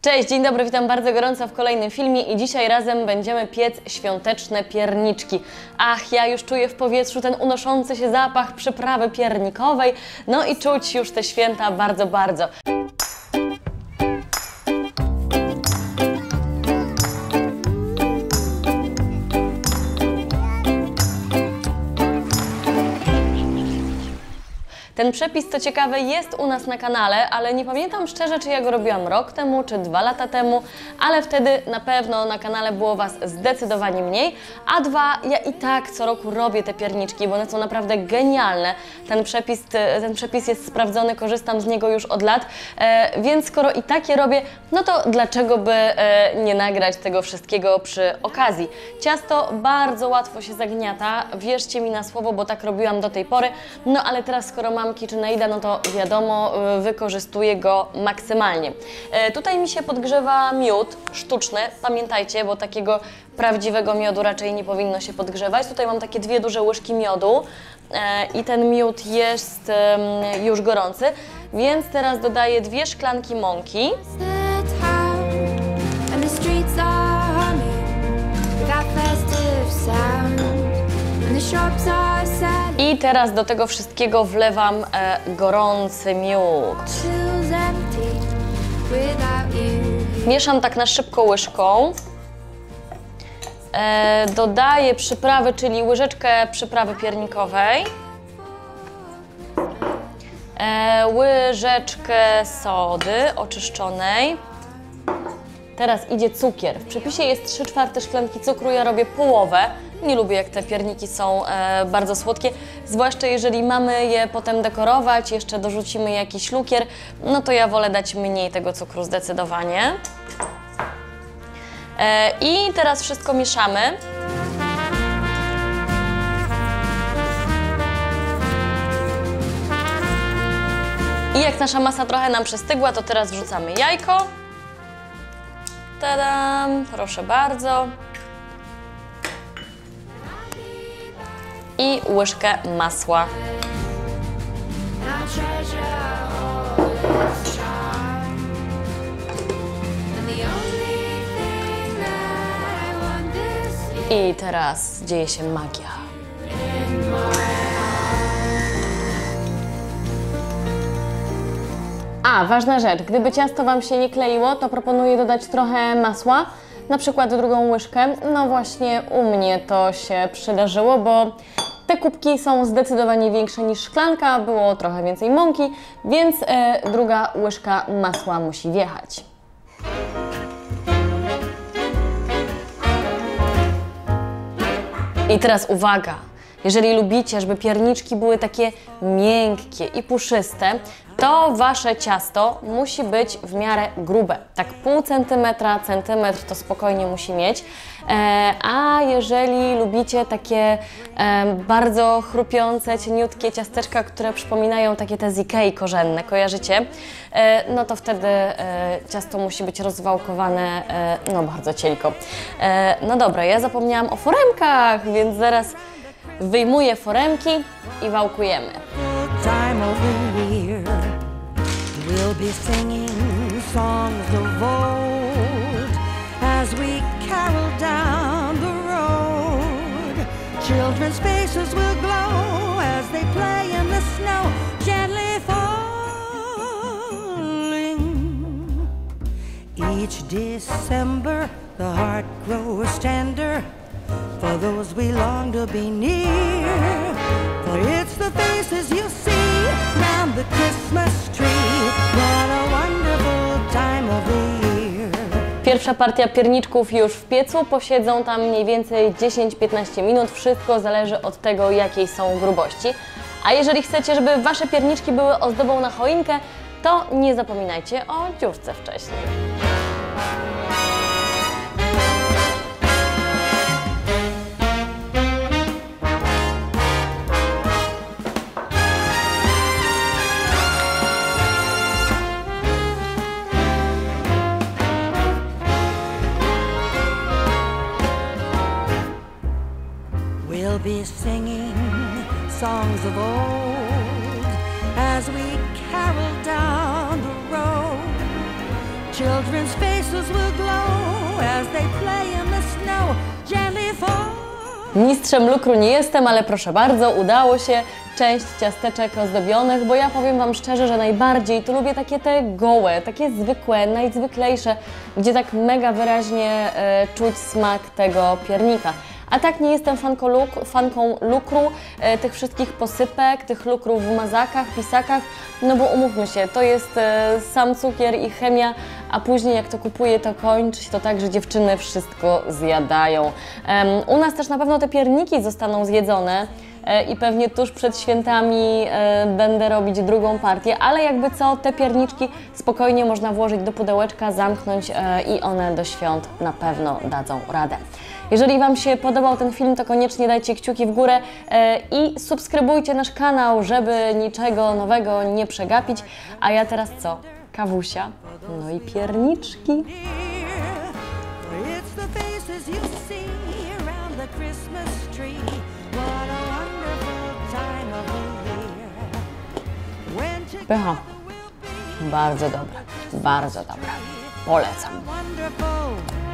Cześć, dzień dobry, witam bardzo gorąco w kolejnym filmie i dzisiaj razem będziemy piec świąteczne pierniczki. Ach, ja już czuję w powietrzu ten unoszący się zapach przyprawy piernikowej, no i czuć już te święta bardzo, bardzo. Ten przepis, co ciekawe, jest u nas na kanale, ale nie pamiętam szczerze, czy ja go robiłam rok temu, czy 2 lata temu, ale wtedy na pewno na kanale było Was zdecydowanie mniej, a dwa, ja i tak co roku robię te pierniczki, bo one są naprawdę genialne. Ten przepis jest sprawdzony, korzystam z niego już od lat, więc skoro i tak je robię, no to dlaczego by nie nagrać tego wszystkiego przy okazji. Ciasto bardzo łatwo się zagniata, wierzcie mi na słowo, bo tak robiłam do tej pory, no ale teraz skoro mam KitchenAida, no to wiadomo, wykorzystuję go maksymalnie. Tutaj mi się podgrzewa miód sztuczny, pamiętajcie, bo takiego prawdziwego miodu raczej nie powinno się podgrzewać. Tutaj mam takie 2 duże łyżki miodu i ten miód jest już gorący, więc teraz dodaję 2 szklanki mąki. I teraz do tego wszystkiego wlewam gorący miód. Mieszam tak na szybko łyżką. Dodaję przyprawy, czyli łyżeczkę przyprawy piernikowej. Łyżeczkę sody oczyszczonej. Teraz idzie cukier. W przepisie jest 3/4 szklanki cukru, ja robię połowę. Nie lubię, jak te pierniki są bardzo słodkie, zwłaszcza jeżeli mamy je potem dekorować, jeszcze dorzucimy jakiś lukier, no to ja wolę dać mniej tego cukru zdecydowanie. I teraz wszystko mieszamy. I jak nasza masa trochę nam przystygła, to teraz wrzucamy jajko. Tadam, proszę bardzo. I łyżkę masła. I teraz dzieje się magia. A, ważna rzecz, gdyby ciasto Wam się nie kleiło, to proponuję dodać trochę masła, na przykład 2 łyżkę. No właśnie u mnie to się przydarzyło, bo te kubki są zdecydowanie większe niż szklanka, było trochę więcej mąki, więc 2 łyżka masła musi wjechać. I teraz uwaga! Jeżeli lubicie, żeby pierniczki były takie miękkie i puszyste, to Wasze ciasto musi być w miarę grube. Tak pół centymetra, centymetr to spokojnie musi mieć. A jeżeli lubicie takie bardzo chrupiące, cieniutkie ciasteczka, które przypominają takie te z Ikei korzenne, kojarzycie? No to wtedy ciasto musi być rozwałkowane no bardzo cienko. No dobra, ja zapomniałam o foremkach, więc zaraz wyjmuję foremki i wałkujemy. We'll be singing songs of old as we carol down the road. Children's faces will glow as they play in the snow, gently falling. Each December the heart grows tender for those we long to be near. For it's the faces you see round the Christmas tree. What a wonderful time of the year. Pierwsza partia pierniczków już w piecu, posiedzą tam mniej więcej 10-15 minut. Wszystko zależy od tego, jakiej są grubości. A jeżeli chcecie, żeby Wasze pierniczki były ozdobą na choinkę, to nie zapominajcie o dziurce wcześniej. We'll be singing songs of old as we carol down the road. Children's faces will glow as they play in the snow. Gently fall. Mistrzem lukru nie jestem, ale proszę bardzo, udało się. Część ciasteczek ozdobionych, bo ja powiem Wam szczerze, że najbardziej to lubię takie te gołe, takie zwykłe, najzwyklejsze, gdzie tak mega wyraźnie czuć smak tego piernika. A tak nie jestem fanką lukru, tych wszystkich posypek, tych lukrów w mazakach, pisakach, no bo umówmy się, to jest sam cukier i chemia, a później jak to kupuję, to kończy się to tak, że dziewczyny wszystko zjadają. U nas też na pewno te pierniki zostaną zjedzone i pewnie tuż przed świętami będę robić drugą partię, ale jakby co, te pierniczki spokojnie można włożyć do pudełeczka, zamknąć i one do świąt na pewno dadzą radę. Jeżeli Wam się podobał ten film, to koniecznie dajcie kciuki w górę i subskrybujcie nasz kanał, żeby niczego nowego nie przegapić. A ja teraz co? Kawusia, no i pierniczki. Pycha. Bardzo dobre, bardzo dobre. Polecam.